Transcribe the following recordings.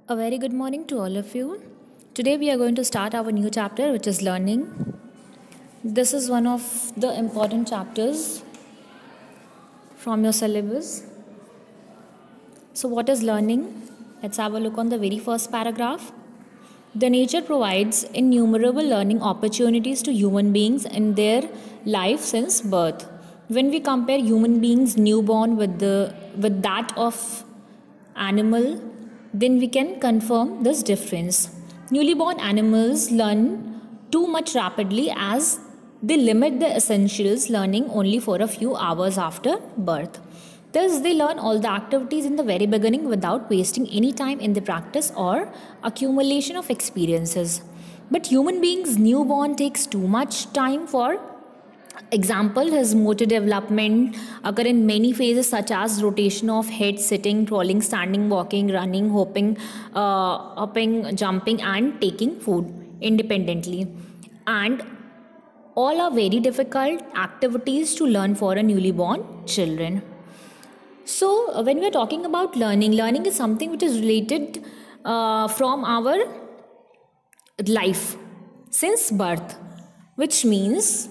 A very good morning to all of you. Today we are going to start our new chapter, which is learning. This is one of the important chapters from your syllabus. So what is learning? Let's have a look on the very first paragraph. The nature provides innumerable learning opportunities to human beings in their life since birth. When we compare human beings newborn with that of animal, then we can confirm this difference. Newly born animals learn too much rapidly as they limit the essentials learning only for a few hours after birth. Thus, they learn all the activities in the very beginning without wasting any time in the practice or accumulation of experiences. But human beings newborn takes too much time. For example, his motor development occur in many phases such as rotation of head, sitting, crawling, standing, walking, running, hopping, jumping and taking food independently. And all are very difficult activities to learn for a newly born children. So when we are talking about learning is something which is related from our life since birth, which means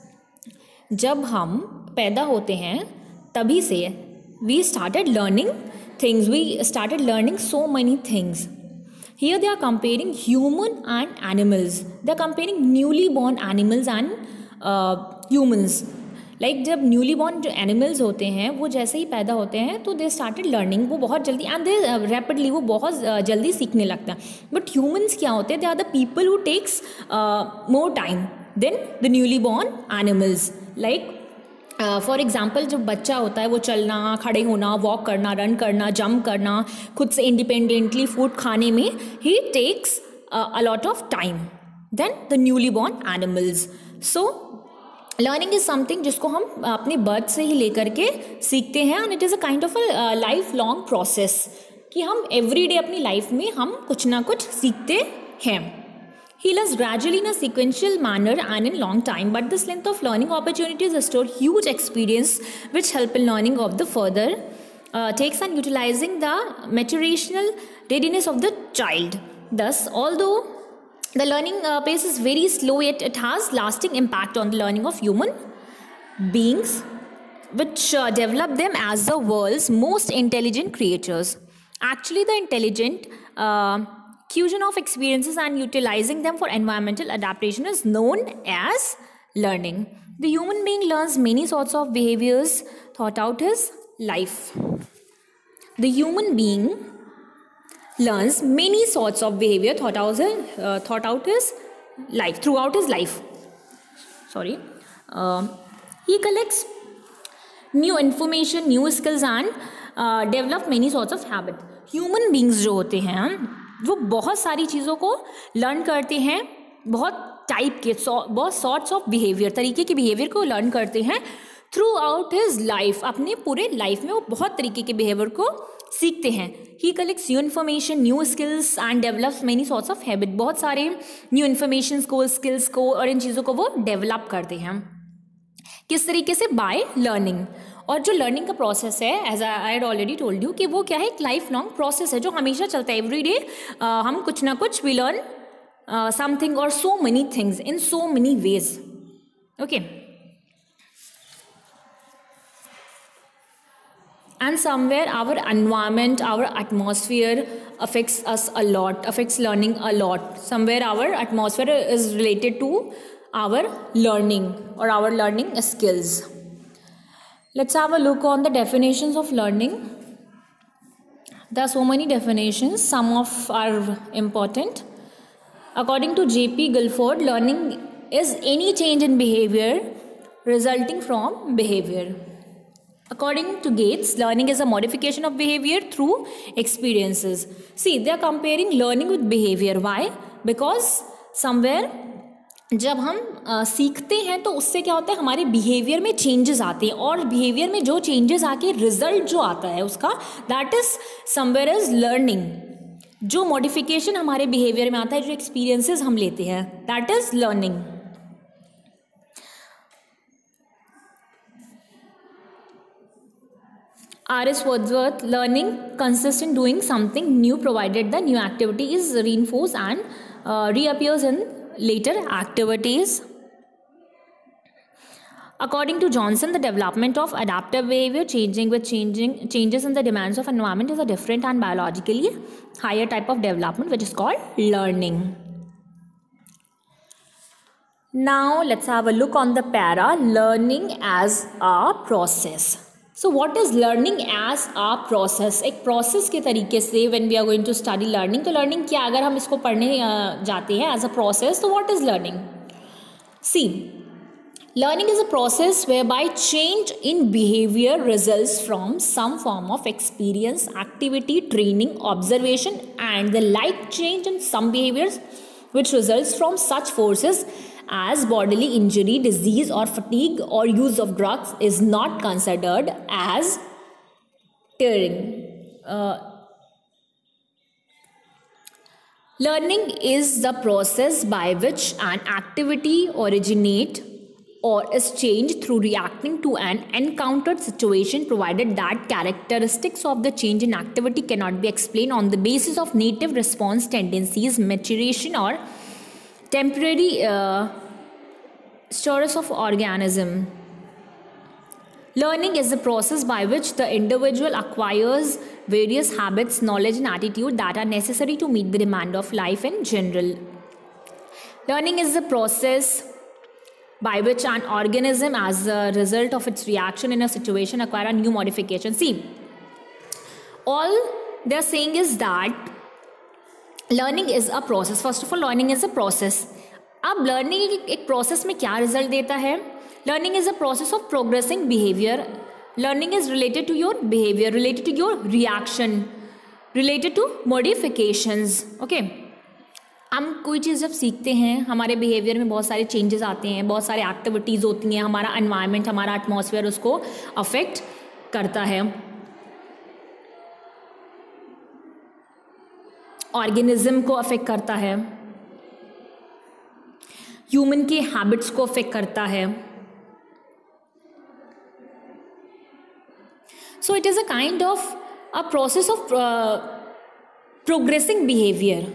जब हम पैदा होते हैं तभी से we started learning things, we started learning so many things. Here they are comparing human and animals. They are comparing newly born animals and humans. Like जब newly born जो animals होते हैं वो जैसे ही पैदा होते हैं तो दे स्टार्टेड लर्निंग, वो बहुत जल्दी एंड दे रैपिडली वो बहुत जल्दी सीखने लगता है. बट ह्यूमंस क्या होते हैं, they are the people who takes more time than the newly born animals. Like for example जब बच्चा होता है वो चलना, खड़े होना, वॉक करना, रन करना, जंप करना, खुद से इंडिपेंडेंटली फूड खाने में ही takes a lot of time than the newly born animals. So learning is something जिसको हम अपने बर्थ से ही लेकर के सीखते हैं and it is a kind of a life long process कि हम एवरी डे अपनी लाइफ में हम कुछ ना कुछ सीखते हैं. He learns gradually in a sequential manner and in long time, but this length of learning opportunities store huge experience which help in learning of the further takes and utilizing the maturational readiness of the child. Thus, although the learning pace is very slow, yet it has lasting impact on the learning of human beings, which develop them as the world's most intelligent creatures. Actually, the intelligent fusion of experiences and utilizing them for environmental adaptation is known as learning. The human being learns many sorts of behaviors throughout his life. The human being learns many sorts of behavior throughout his life. He collects new information, new skills and develop many sorts of habit. Human beings जो होते हैं वो बहुत सारी चीज़ों को learn करते हैं, बहुत टाइप के बहुत सॉर्ट्स ऑफ बिहेवियर, तरीके के बिहेवियर को लर्न करते हैं थ्रू आउट हिज लाइफ. अपने पूरे लाइफ में वो बहुत तरीके के बिहेवियर को सीखते हैं. He collects new information, new skills and develops many sorts of habit. बहुत सारे न्यू इन्फॉर्मेशन को, स्किल्स को और इन चीज़ों को वो डेवलप करते हैं. किस तरीके से? By learning. और जो लर्निंग का प्रोसेस है, as I had already told you, कि वो क्या है, एक लाइफ लॉन्ग प्रोसेस है जो हमेशा चलता है. एवरी डे हम कुछ ना कुछ वी लर्न समथिंग और so many things in so many ways. Okay. And somewhere our environment, our atmosphere affects us a lot, affects learning a lot. Somewhere our atmosphere is related to our learning or our learning skills. Let's have a look on the definitions of learning. There are so many definitions. Some of are important. According to J.P. Guilford, learning is any change in behavior resulting from behavior. According to Gates, learning is a modification of behavior through experiences. See, they are comparing learning with behavior. Why? Because somewhere जब हम सीखते हैं तो उससे क्या होता है, हमारे बिहेवियर में चेंजेस आते हैं और बिहेवियर में जो चेंजेस आके रिजल्ट जो आता है उसका, that is somewhere is learning. जो मॉडिफिकेशन हमारे बिहेवियर में आता है, जो एक्सपीरियंसेस हम लेते हैं, that is learning. R.S. Wordsworth, learning consists in doing something new provided the new activity is reinforced and reappears in later activities. According to Johnson, the development of adaptive behavior changing with changes in the demands of environment is a different and biologically higher type of development which is called learning. Now let's have a look on the para learning as a process. So what is learning as a process? एक process के तरीके से when we are going to study learning, तो learning क्या, अगर हम इसको पढ़ने जाते हैं as a process, तो what is learning? See, learning is a process whereby change in behavior results from some form of experience, activity, training, observation, and the like change in some behaviors which results from such forces as bodily injury, disease, or fatigue, or use of drugs is not considered as tearing. Learning is the process by which an activity originates or is changed through reacting to an encountered situation, provided that characteristics of the change in activity cannot be explained on the basis of native response tendencies, maturation, or temporary status of organism. Learning is the process by which the individual acquires various habits, knowledge, and attitude that are necessary to meet the demand of life in general. Learning is the process by which an organism, as a result of its reaction in a situation, acquire a new modification. See, all they are saying is that learning is a process. First of all, learning is a process. अब learning एक process में क्या result देता है? Learning is a process of progressing behaviour. Learning is related to your behaviour, related to your reaction, related to modifications. Okay, हम कोई चीज़ जब सीखते हैं, हमारे बिहेवियर में बहुत सारे चेंजेस आते हैं, बहुत सारे एक्टिविटीज़ होती हैं, हमारा एनवायरनमेंट, हमारा एटमॉस्फेयर उसको अफेक्ट करता है, ऑर्गेनिज्म को अफेक्ट करता है, ह्यूमन के हैबिट्स को अफेक्ट करता है. So it is a kind of a process of progressing behaviour.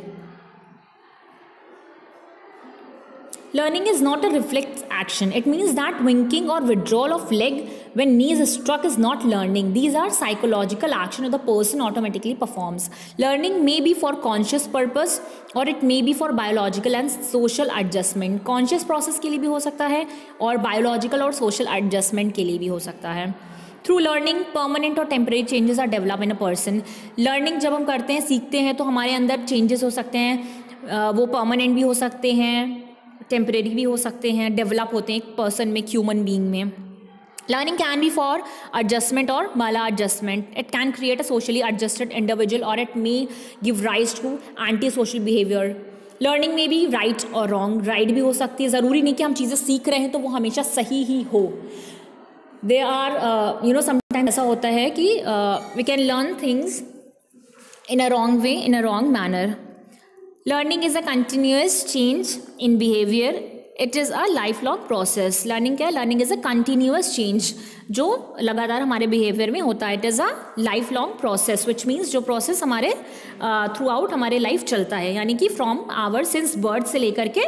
Learning is not a reflex action. It means that winking or withdrawal of leg when knee is struck is not learning. These are psychological action that the person automatically performs. Learning may be for conscious purpose or it may be for biological and social adjustment. Conscious process के लिए भी हो सकता है और biological और social adjustment के लिए भी हो सकता है. Through learning, permanent और temporary changes are developed in a person. Learning जब हम करते हैं, सीखते हैं, तो हमारे अंदर changes हो सकते हैं, वो permanent भी हो सकते हैं, टेम्परेरी भी हो सकते हैं, डेवलप होते हैं एक पर्सन में, ह्यूमन बीइंग में. Learning can be for adjustment और maladjustment. It can create a socially adjusted individual और it may give rise to antisocial behaviour. Learning में भी राइट और रॉन्ग, राइट भी हो सकती है. ज़रूरी नहीं कि हम चीज़ें सीख रहे हैं तो वो हमेशा सही ही हो. दे आर समटाइम ऐसा होता है कि we can learn things in a wrong way, in a wrong manner. Learning is a continuous change in behavior. It is a lifelong process. Learning क्या है? Learning is a continuous change जो लगातार हमारे behavior में होता है. It is a lifelong process, which means जो process हमारे throughout हमारे life चलता है, यानी कि from our since birth से लेकर के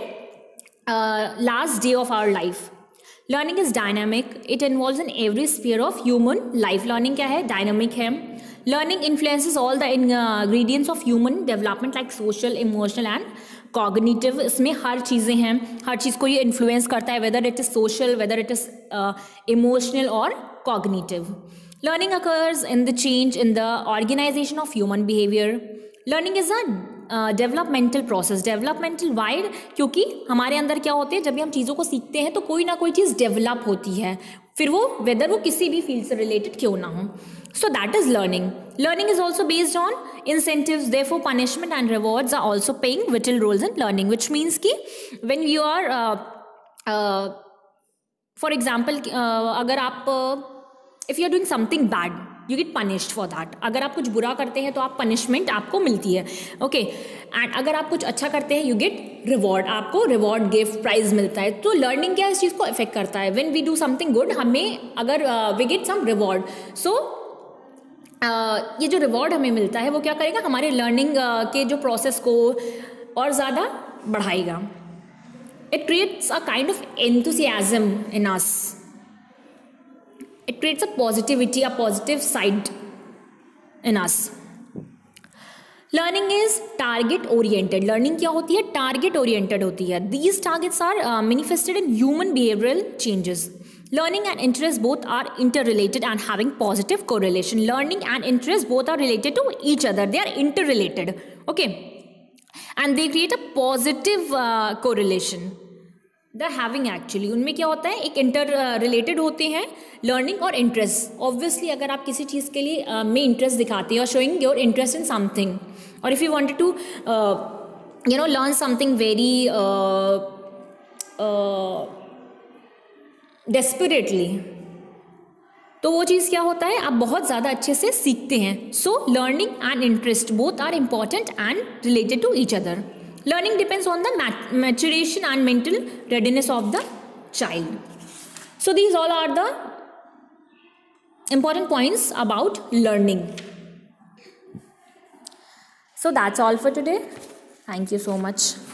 last day of our life. Learning is dynamic. It involves in every sphere of human life. Learning क्या है? Dynamic है. Learning influences all the ingredients of human development like social, emotional and cognitive. इसमें हर चीज़ें हैं, हर चीज़ को ये influence करता है, whether it is social, whether it is emotional or cognitive. Learning occurs in the change in the organization of human behavior. Learning is a developmental process. Developmental wide, क्योंकि हमारे अंदर क्या होते हैं, जब भी हम चीज़ों को सीखते हैं तो कोई ना कोई चीज़ डेवलप होती है, फिर वो वेदर वो किसी भी फील्ड से रिलेटेड क्यों ना हो. So that is learning. Learning is also based on incentives. Therefore, punishment and rewards are also playing vital roles in learning. Which means कि when you are, for example, अगर आप if you are doing something bad, you get punished for that. अगर आप कुछ बुरा करते हैं तो आप punishment आपको मिलती है. Okay. And अगर आप कुछ अच्छा करते हैं, you get reward. आपको reward, gift, prize मिलता है. तो learning क्या इस चीज़ को affect करता है? When we do something good, हमें अगर we get some reward. So ये जो रिवॉर्ड हमें मिलता है वो क्या करेगा, हमारे लर्निंग के जो प्रोसेस को और ज़्यादा बढ़ाएगा. It creates a kind of enthusiasm in us. It creates a positivity, a positive side in us. Learning is target oriented. Learning क्या होती है? Target oriented होती है. These targets are manifested in human behavioral changes. Learning and interest both are interrelated and having positive correlation. Learning and interest both are related to each other. They are interrelated. Okay. And they create a positive correlation. The having actually उनमें क्या होता है, एक inter related होते हैं learning और interest. Obviously अगर आप किसी चीज़ के लिए में इंटरेस्ट दिखाते हैं और showing your interest in something, और if you wanted to learn something very desperately, तो वो चीज़ क्या होता है, आप बहुत ज़्यादा अच्छे से सीखते हैं. So learning and interest both are important and related to each other. Learning depends on the maturation and mental readiness of the child. So these all are the important points about learning. So that's all for today. Thank you so much.